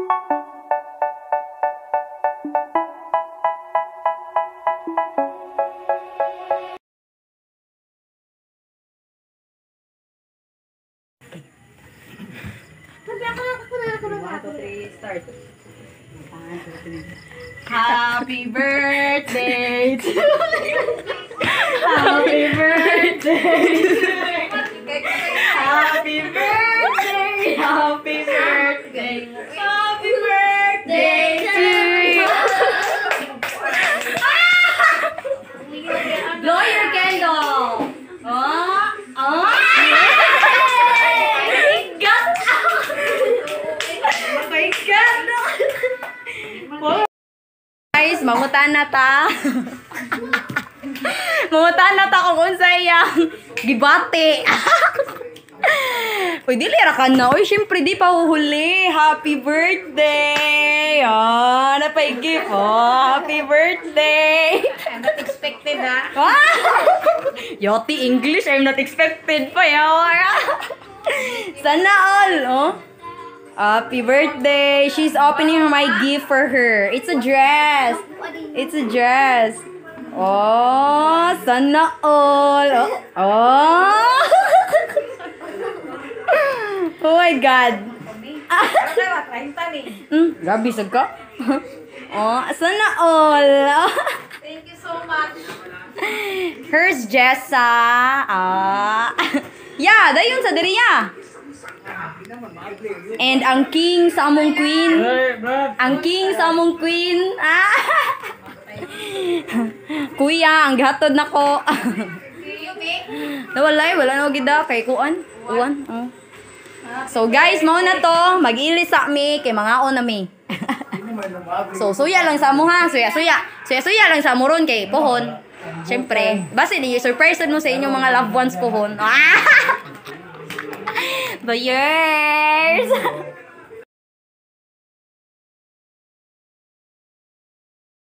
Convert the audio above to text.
Start. Happy birthday to you. Happy birthday to you. Happy birthday. Happy birthday. Happy birthday to you. Blow your candle. Guys, mangutan na ta. Mangutan na ta kung unsay yang gibati. Uy, dili ra ka na. Uy, syempre di pa uhuli. Happy birthday. Oh, napay gift. Oh, happy birthday. I'm not expected, ha? Yoti English, I'm not expected pa yaw. Sana all, oh. Happy birthday! She's opening my gift for her. It's a dress. It's a dress. Oh, sana all. Oh. Oh my God. Grabe sad ka. Oh, sana all. Thank you so much. Here's Jessa. Yeah, dayon sa diriya. And ang king sa among queen. Ang king sa among queen. Kuya, ang gihatod nako. Nawalay, wala na gida kay kuan. Kuan. So guys, mao na to. Mag-ilis sa mi kay mga on na mi. So suya lang sa mo ha. Suya lang sa mo ron kay pohon. Syempre, basta di surprise mo sa inyong mga loved ones pohon. The years!